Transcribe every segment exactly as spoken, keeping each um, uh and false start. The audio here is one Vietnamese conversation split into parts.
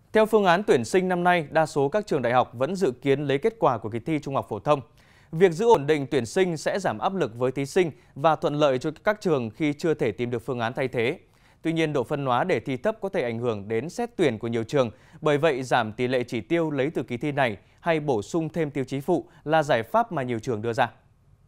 Theo phương án tuyển sinh năm nay, đa số các trường đại học vẫn dự kiến lấy kết quả của kỳ thi Trung học phổ thông. Việc giữ ổn định tuyển sinh sẽ giảm áp lực với thí sinh và thuận lợi cho các trường khi chưa thể tìm được phương án thay thế. Tuy nhiên, độ phân hóa đề thi thấp có thể ảnh hưởng đến xét tuyển của nhiều trường. Bởi vậy, giảm tỷ lệ chỉ tiêu lấy từ kỳ thi này hay bổ sung thêm tiêu chí phụ là giải pháp mà nhiều trường đưa ra.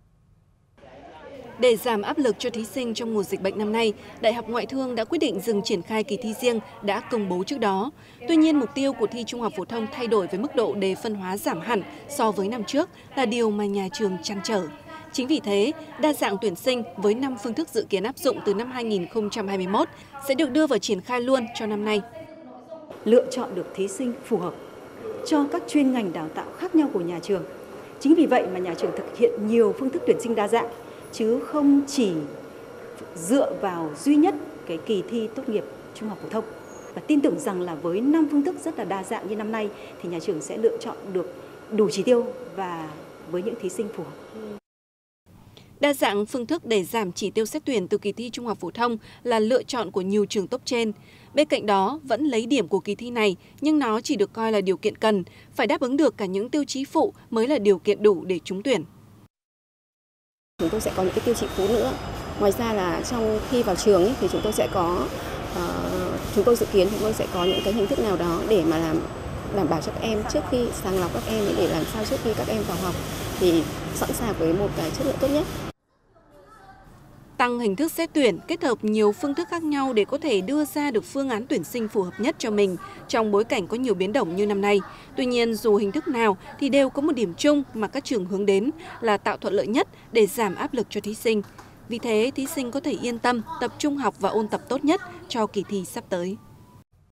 Để giảm áp lực cho thí sinh trong mùa dịch bệnh năm nay, Đại học Ngoại thương đã quyết định dừng triển khai kỳ thi riêng đã công bố trước đó. Tuy nhiên, mục tiêu của thi Trung học phổ thông thay đổi với mức độ đề phân hóa giảm hẳn so với năm trước là điều mà nhà trường trăn trở. Chính vì thế, đa dạng tuyển sinh với năm phương thức dự kiến áp dụng từ năm hai nghìn không trăm hai mươi mốt sẽ được đưa vào triển khai luôn cho năm nay. Lựa chọn được thí sinh phù hợp cho các chuyên ngành đào tạo khác nhau của nhà trường. Chính vì vậy mà nhà trường thực hiện nhiều phương thức tuyển sinh đa dạng, chứ không chỉ dựa vào duy nhất cái kỳ thi tốt nghiệp trung học phổ thông. Và tin tưởng rằng là với năm phương thức rất là đa dạng như năm nay thì nhà trường sẽ lựa chọn được đủ chỉ tiêu và với những thí sinh phù hợp. Đa dạng phương thức để giảm chỉ tiêu xét tuyển từ kỳ thi Trung học phổ thông là lựa chọn của nhiều trường top trên. Bên cạnh đó, vẫn lấy điểm của kỳ thi này, nhưng nó chỉ được coi là điều kiện cần, phải đáp ứng được cả những tiêu chí phụ mới là điều kiện đủ để trúng tuyển. Chúng tôi sẽ có những cái tiêu chí phụ nữa. Ngoài ra là trong khi vào trường ấy, thì chúng tôi sẽ có, uh, chúng tôi dự kiến chúng tôi sẽ có những cái hình thức nào đó để mà làm đảm bảo cho các em trước khi sàng lọc các em, để làm sao trước khi các em vào học thì sẵn sàng với một cái chất lượng tốt nhất. Tăng hình thức xét tuyển, kết hợp nhiều phương thức khác nhau để có thể đưa ra được phương án tuyển sinh phù hợp nhất cho mình trong bối cảnh có nhiều biến động như năm nay. Tuy nhiên, dù hình thức nào thì đều có một điểm chung mà các trường hướng đến là tạo thuận lợi nhất để giảm áp lực cho thí sinh. Vì thế, thí sinh có thể yên tâm, tập trung học và ôn tập tốt nhất cho kỳ thi sắp tới.